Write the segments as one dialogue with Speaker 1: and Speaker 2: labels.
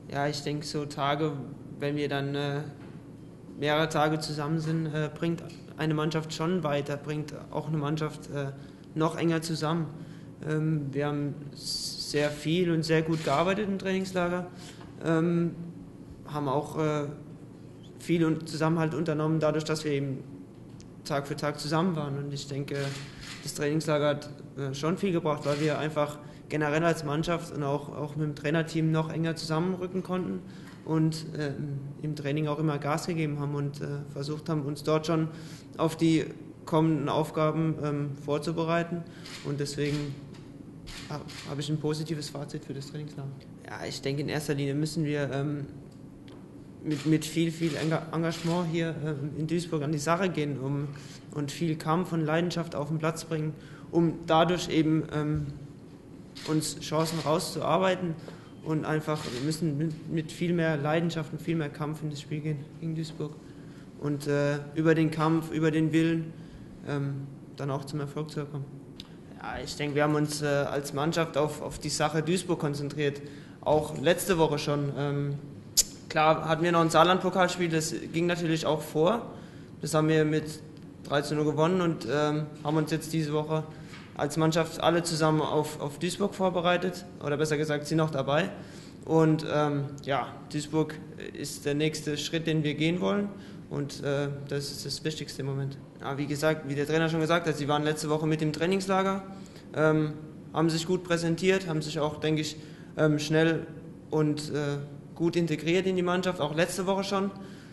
Speaker 1: Ja, ich denke, so Tage, wenn wir dann mehrere Tage zusammen sind, bringt eine Mannschaft schon weiter, bringt auch eine Mannschaft noch enger zusammen. Wir haben sehr viel und sehr gut gearbeitet im Trainingslager, haben auch viel Zusammenhalt unternommen, dadurch, dass wir eben Tag für Tag zusammen waren. Und ich denke, das Trainingslager hat schon viel gebracht, weil wir einfach generell als Mannschaft und auch mit dem Trainerteam noch enger zusammenrücken konnten und im Training auch immer Gas gegeben haben und versucht haben, uns dort schon auf die kommenden Aufgaben vorzubereiten. Und deswegen habe ich ein positives Fazit für das Trainingslager. Ja, ich denke, in erster Linie müssen wir mit viel Engagement hier in Duisburg an die Sache gehen und viel Kampf und Leidenschaft auf den Platz bringen, um dadurch eben uns Chancen rauszuarbeiten und einfach, wir müssen mit viel mehr Leidenschaft und viel mehr Kampf in das Spiel gehen gegen Duisburg und über den Kampf, über den Willen dann auch zum Erfolg zu kommen. Ja, ich denke, wir haben uns als Mannschaft auf die Sache Duisburg konzentriert, auch letzte Woche schon. Klar hatten wir noch ein Saarland-Pokalspiel, das ging natürlich auch vor. Das haben wir mit 13:0 gewonnen und haben uns jetzt diese Woche als Mannschaft alle zusammen auf Duisburg vorbereitet. Oder besser gesagt, sind noch dabei. Und ja, Duisburg ist der nächste Schritt, den wir gehen wollen. Und das ist das Wichtigste im Moment. Ja, wie gesagt, wie der Trainer schon gesagt hat, sie waren letzte Woche mit im Trainingslager, haben sich gut präsentiert, haben sich auch, denke ich, schnell und gut integriert in die Mannschaft, auch letzte Woche schon.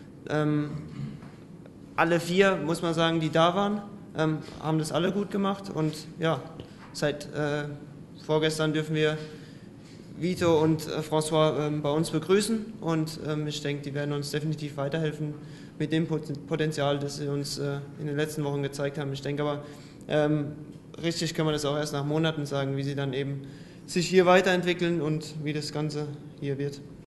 Speaker 1: Alle 4, muss man sagen, die da waren, haben das alle gut gemacht und ja, seit vorgestern dürfen wir Vito und François bei uns begrüßen und ich denke, die werden uns definitiv weiterhelfen mit dem Potenzial, das sie uns in den letzten Wochen gezeigt haben. Ich denke aber, richtig kann man das auch erst nach Monaten sagen, wie sie dann eben sich hier weiterentwickeln und wie das Ganze hier wird.